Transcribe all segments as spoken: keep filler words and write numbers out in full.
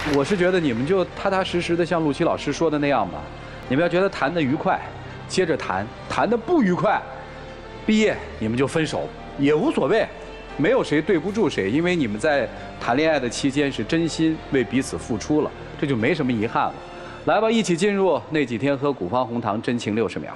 我是觉得你们就踏踏实实的像陆琪老师说的那样吧，你们要觉得谈得愉快，接着谈；谈得不愉快，毕业你们就分手也无所谓，没有谁对不住谁，因为你们在谈恋爱的期间是真心为彼此付出了，这就没什么遗憾了。来吧，一起进入那几天喝古方红糖真情六十秒。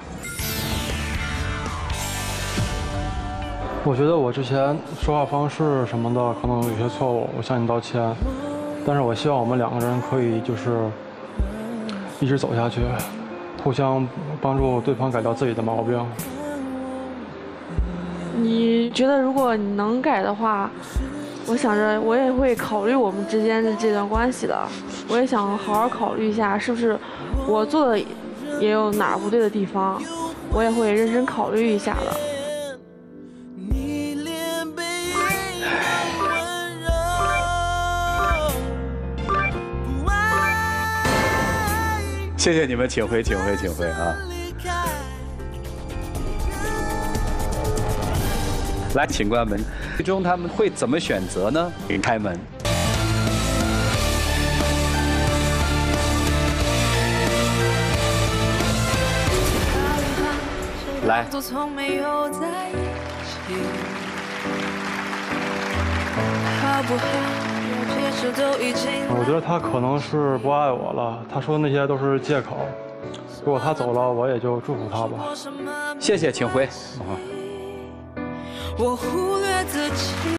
我觉得我之前说话方式什么的可能有些错误，我向你道歉。但是我希望我们两个人可以就是一直走下去，互相帮助对方改掉自己的毛病。 你觉得如果你能改的话，我想着我也会考虑我们之间的这段关系的，我也想好好考虑一下，是不是我做的也有哪儿不对的地方，我也会认真考虑一下的。 谢谢你们，请回，请回，请回啊！来，请关门。最终他们会怎么选择呢？开门。来。 我觉得他可能是不爱我了，他说的那些都是借口。如果他走了，我也就祝福他吧。 谢谢，请回。 我忽略自己。